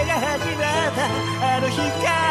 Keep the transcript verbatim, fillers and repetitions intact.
が始まったあの日か